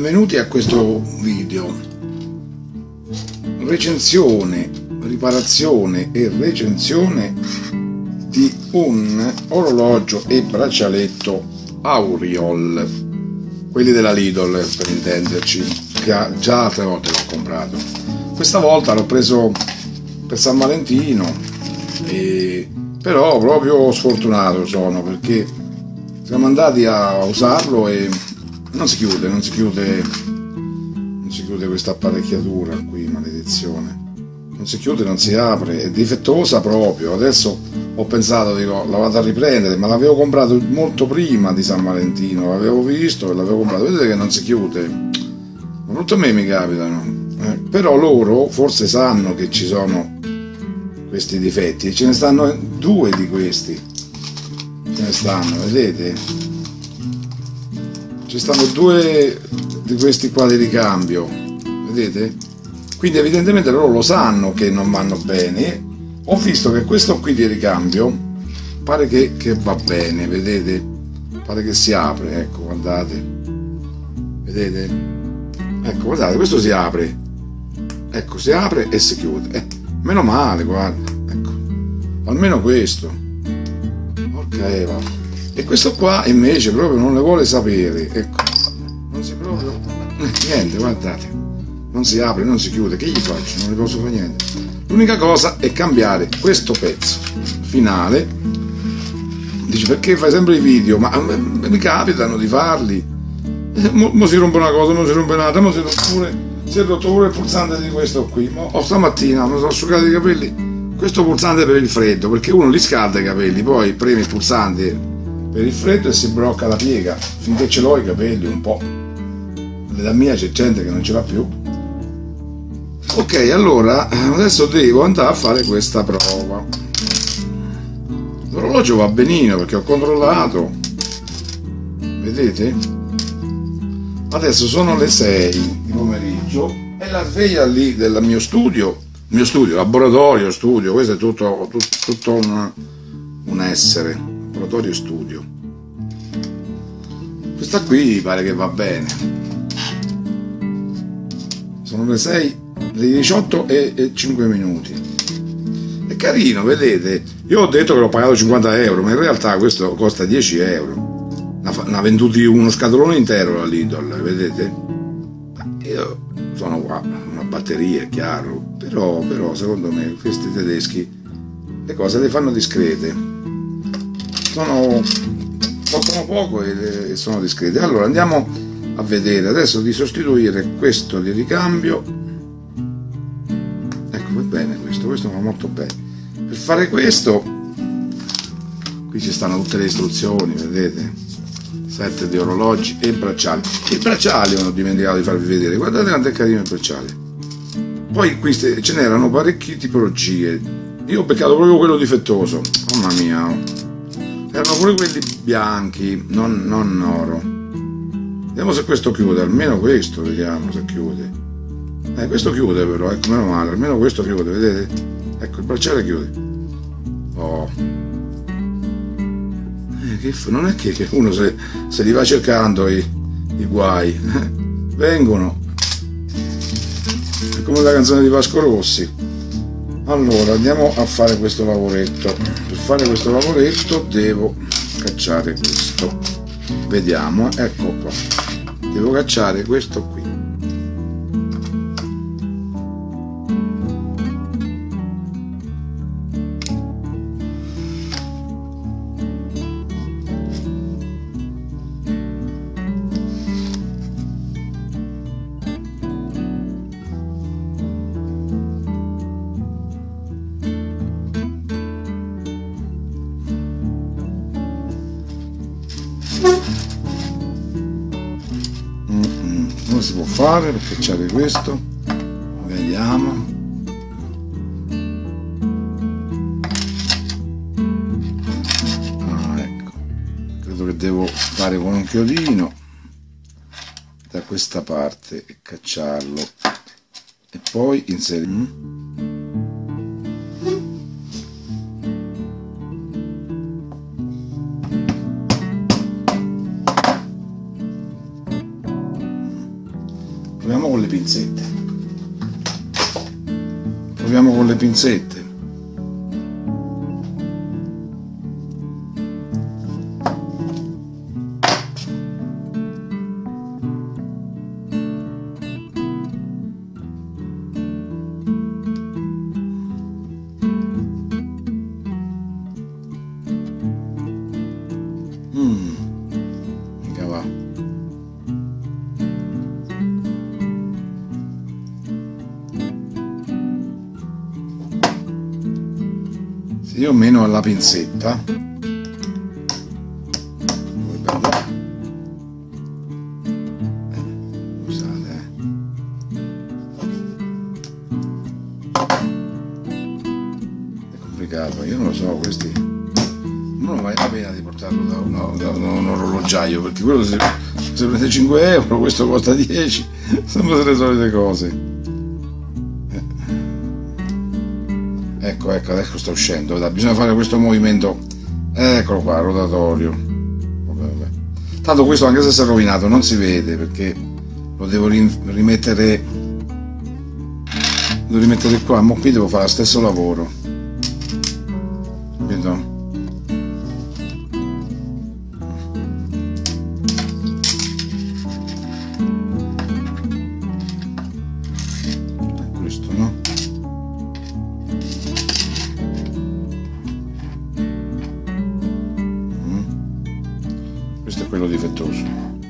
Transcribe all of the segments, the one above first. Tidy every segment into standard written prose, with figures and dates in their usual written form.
Benvenuti a questo video. Recensione, riparazione e recensione di un orologio e braccialetto Auriol, quelli della Lidl per intenderci, che già altre volte l'ho comprato. Questa volta l'ho preso per San Valentino, però proprio sfortunato sono, perché siamo andati a usarlo e non si chiude questa apparecchiatura qui, maledizione. Non si chiude, non si apre, è difettosa proprio. Adesso ho pensato, dico, la vado a riprendere, ma l'avevo comprato molto prima di San Valentino, l'avevo visto e l'avevo comprato. Vedete che non si chiude, ma tutto a me mi capitano. Però loro forse sanno che ci sono questi difetti, e ce ne stanno due di questi. Ce ne stanno, vedete? Ci stanno due di questi qua di ricambio, vedete? Quindi evidentemente loro lo sanno che non vanno bene. Ho visto che questo qui di ricambio pare che va bene, vedete? Pare che si apre, ecco, guardate. Vedete? Ecco, guardate, questo si apre. Ecco, si apre e si chiude. Meno male, guarda. Ecco. Almeno questo. Porca Eva. E questo qua invece proprio non le vuole sapere, ecco, non si proprio, niente, guardate, non si apre, non si chiude, che gli faccio? Non ne posso fare niente. L'unica cosa è cambiare questo pezzo finale. Dici, perché fai sempre i video? Ma mi capitano di farli, mo si rompe una cosa, mo si rompe un'altra, mo si è rotto pure il pulsante di questo qui. Stamattina mi sono asciugato i capelli, questo pulsante per il freddo, perché uno li scalda i capelli, poi preme il pulsante per il freddo e si blocca la piega. Finché ce l'ho i capelli un po', da mia c'è gente che non ce l'ha più. Ok, allora adesso devo andare a fare questa prova. L'orologio va benino perché ho controllato, vedete? Adesso sono le 6 di pomeriggio e la sveglia lì del mio studio, laboratorio, studio, questo è tutto un essere, laboratorio studio. Questa qui pare che va bene. Sono le 6, le 18 e 5 minuti. È carino, vedete? Io ho detto che l'ho pagato 50 euro, ma in realtà questo costa 10 euro. Ne ha venduti uno scatolone intero la Lidl, vedete? Io sono qua, una batteria, è chiaro, però secondo me questi tedeschi le cose le fanno discrete. Costano poco e sono discrete. Allora andiamo a vedere adesso di sostituire questo di ricambio. Ecco, va bene questo va molto bene. Per fare questo qui ci stanno tutte le istruzioni, vedete? Set di orologi e bracciali. I bracciali non ho dimenticato di farvi vedere, guardate quanto è carino il bracciale. Poi qui ce n'erano parecchie tipologie, io ho beccato proprio quello difettoso, mamma mia. Erano pure quelli bianchi, non oro. Vediamo se questo chiude, almeno questo, vediamo se chiude. Questo chiude però, ecco, meno male, almeno questo chiude, vedete? Ecco, il bracciale chiude. Oh. Non è che uno se li va cercando i guai, vengono. È come la canzone di Vasco Rossi. Allora andiamo a fare questo lavoretto. Per fare questo lavoretto devo cacciare questo, vediamo, ecco qua, devo cacciare questo qui. Come si può fare per cacciare questo? Vediamo. Ecco, credo che devo fare con un chiodino da questa parte e cacciarlo e poi inserire. proviamo con le pinzette. Proviamo con le pinzette. Mica va. Se io meno alla pinzetta, scusate, è complicato, io non lo so, questi non vale la pena di portarlo da un orologiaio, perché quello se prende 5 euro, questo costa 10, sono le solite cose. Ecco, adesso sta uscendo, bisogna fare questo movimento, eccolo qua, rotatorio. Vabbè. Tanto questo, anche se si è rovinato, non si vede, perché lo devo rimettere qua, ma qui devo fare lo stesso lavoro, capito? Questo, no? Questo è quello difettoso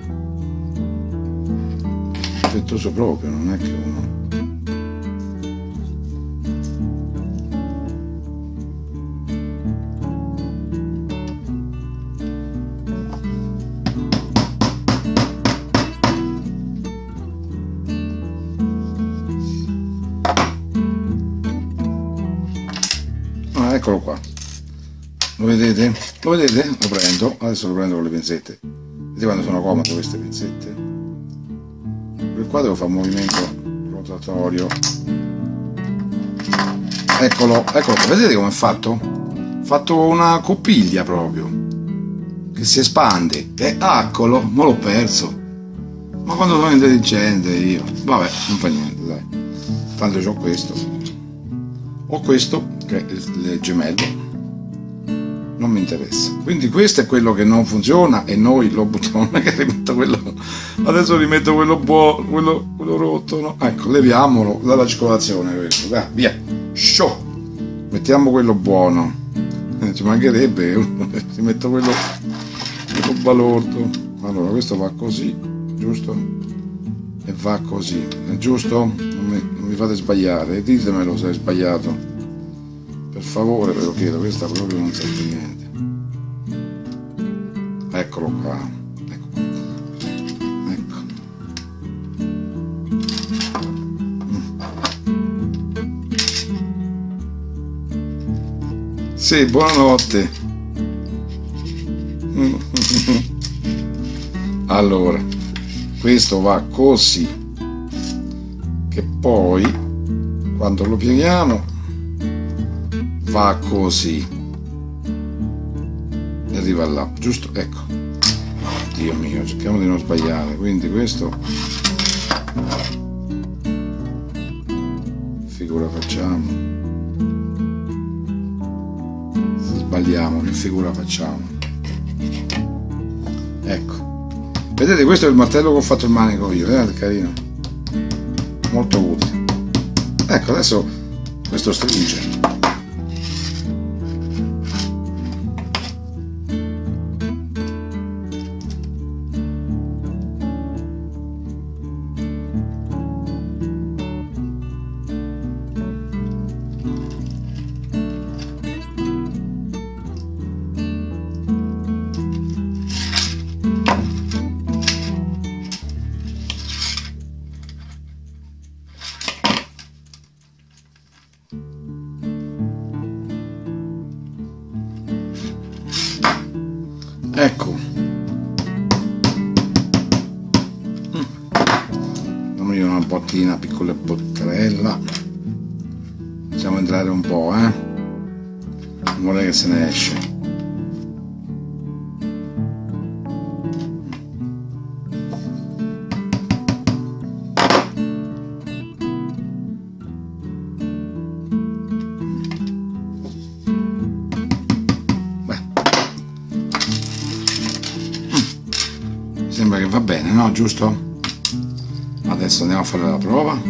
proprio, non è che uno eccolo qua, lo vedete? Lo prendo, adesso lo prendo con le pinzette. Vedete quando sono comode queste pinzette? Per qua devo fare un movimento rotatorio. Eccolo, vedete come è fatto? Ho fatto una coppiglia proprio, che si espande. E eccolo, me l'ho perso. Ma quando sono intelligente io. Vabbè, non fa niente, dai. Tanto c'ho questo. Ho questo, che è il gemello. Non mi interessa. Quindi questo è quello che non funziona e noi lo buttiamo. Non è che rimetto quello, adesso rimetto quello buono, quello rotto, no? Ecco, leviamolo dalla circolazione questo, dai, via, show, mettiamo quello buono, ci mancherebbe, si metto quello balordo. Allora questo va così, giusto? E va così, è giusto? Non mi fate sbagliare, ditemelo se è sbagliato. Per favore, ve lo chiedo, questa proprio non serve niente. Eccolo qua. Ecco. Sì, buonanotte. Allora, questo va così, che poi quando lo pieghiamo va così e arriva là, giusto? Ecco, Dio mio, cerchiamo di non sbagliare. Quindi questo, figura facciamo? Se sbagliamo, che figura facciamo? Ecco, vedete, questo è il martello che ho fatto il manico io, vedete, carino, molto utile. Ecco, adesso questo stringe. Ecco, dammi una bottina, piccola bottarella, facciamo entrare un po', non vuole che se ne esce. No, giusto? Adesso andiamo a fare la prova.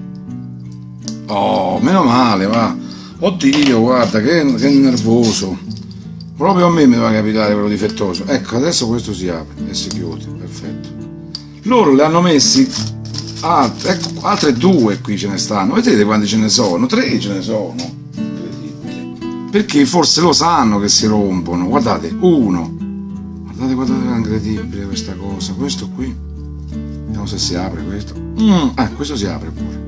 Oh, meno male, va. Oddio, guarda, che nervoso. Proprio a me mi va capitare quello difettoso. Ecco, adesso questo si apre e si chiude, perfetto. Loro le hanno messi altre 2 qui ce ne stanno. Vedete quanti ce ne sono? 3 ce ne sono. Incredibile. Perché forse lo sanno che si rompono. Guardate, 1. Guardate, guardate, è incredibile questa cosa. Questo qui. Vediamo se si apre questo. Questo si apre pure.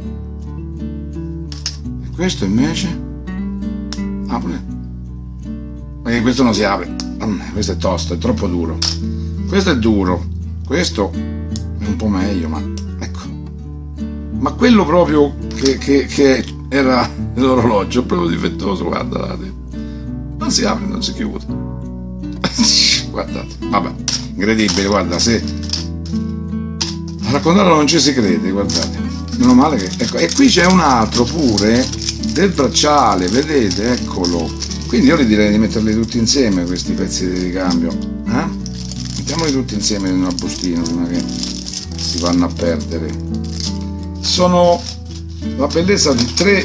E questo invece apre. Perché questo non si apre. Questo è tosto, è troppo duro. Questo è duro. Questo è un po' meglio, ma ecco. Ma quello proprio che era l'orologio è proprio difettoso, guardate. Non si apre, non si chiude. Guardate, vabbè, incredibile, guarda, se a raccontarlo non ci si crede, guardate. Meno male che. Ecco, e qui c'è un altro pure del bracciale, vedete, eccolo. Quindi io gli direi di metterli tutti insieme questi pezzi di ricambio. Mettiamoli tutti insieme in una bustina prima che si vanno a perdere. Sono la bellezza di 3.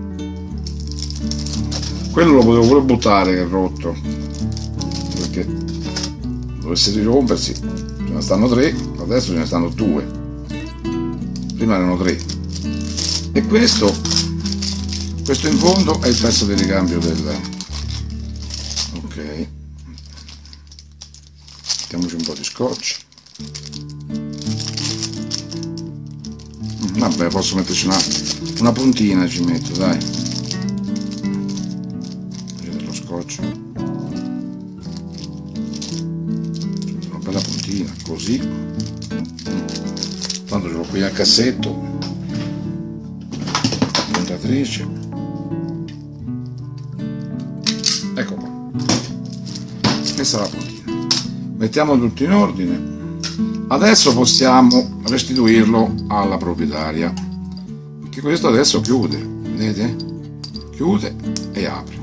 Quello lo potevo pure buttare che è rotto, perché dovesse rirompersi. Ce ne stanno 3, adesso ce ne stanno 2. Prima erano 3. E questo in fondo è il pezzo di ricambio del. Ok, mettiamoci un po' di scotch. Vabbè, posso metterci una puntina, ci metto, dai. Vedete lo scotch, una bella puntina, così. Tanto ce l'ho qui al cassetto, puntatrice. Ecco qua, questa è la puntina. Mettiamo tutto in ordine. Adesso possiamo restituirlo alla proprietaria, che questo adesso chiude, vedete? Chiude e apre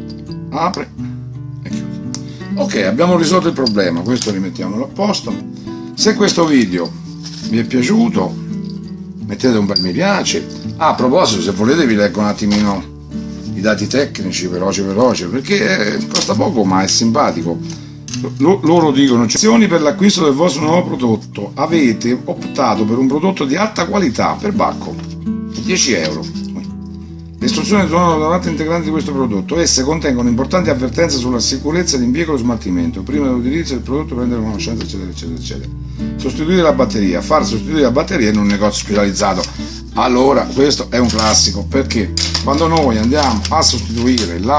e chiude. Ok, abbiamo risolto il problema, questo rimettiamolo a posto. Se questo video vi è piaciuto mettete un bel mi piace. A proposito, se volete vi leggo un attimino i dati tecnici veloce, perché costa poco ma è simpatico. Loro dicono: eccezioni per l'acquisto del vostro nuovo prodotto, avete optato per un prodotto di alta qualità, per Bacco, 10 euro. Le istruzioni sono la parte integrante di questo prodotto. Esse contengono importanti avvertenze sulla sicurezza di impiego e lo smaltimento, prima dell'utilizzo del prodotto, prendere conoscenza, eccetera eccetera eccetera. Sostituire la batteria, far sostituire la batteria in un negozio specializzato. Allora questo è un classico, perché quando noi andiamo a sostituire la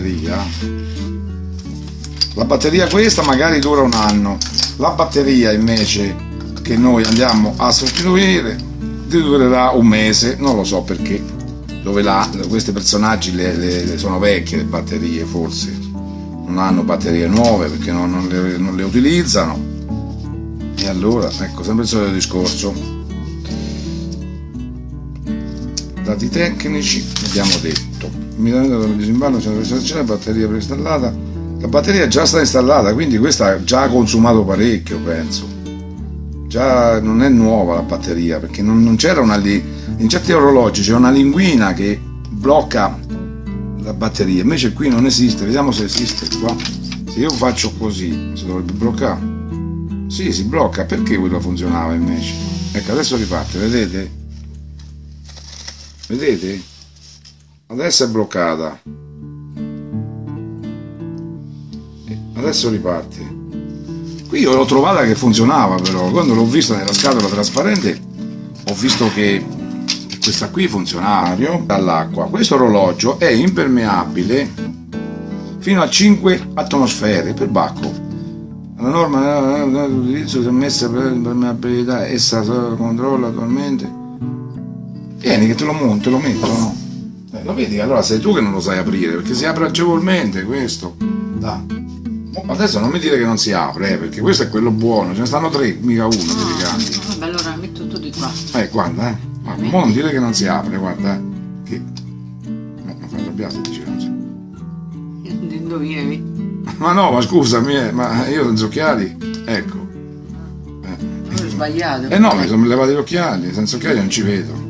batteria questa magari dura un anno, la batteria invece che noi andiamo a sostituire durerà un mese, non lo so perché, dove questi personaggi sono vecchie le batterie, forse non hanno batterie nuove perché non le utilizzano. E allora ecco, sempre il solito discorso. Dati tecnici, abbiamo detto, immediatamente dopo disimballo c'è la batteria preinstallata. La batteria già sta installata, quindi questa già ha consumato parecchio, penso. Già non è nuova la batteria, perché non c'era in certi orologi c'è una linguina che blocca la batteria, invece qui non esiste. Vediamo se esiste qua. Se io faccio così, si dovrebbe bloccare. Sì, si blocca. Perché quello funzionava invece? Ecco, adesso riparte, vedete? Vedete? Adesso è bloccata. Adesso riparte. Qui io l'ho trovata che funzionava, però quando l'ho vista nella scatola trasparente ho visto che questa qui funzionava dall'acqua. Questo orologio è impermeabile fino a 5 atmosfere per Bacco. La norma d'utilizzo si è messa per l'impermeabilità, essa controlla attualmente. Vieni che te lo monto, lo metto, no? Lo vedi? Allora sei tu che non lo sai aprire, perché si apre agevolmente questo. Dai. Adesso non mi dire che non si apre, perché questo è quello buono, ce ne stanno 3, mica uno di ricambi. Vabbè, allora metto tutto di qua. Guarda, ma non dire che non si apre, guarda, che. Non fai arrabbiare se dici che non si apre. Non indovinavi. Ma no, ma scusami, ma io senza occhiali, ecco. sbagliato. Eh no, mi sono levato gli occhiali, senza occhiali non ci vedo.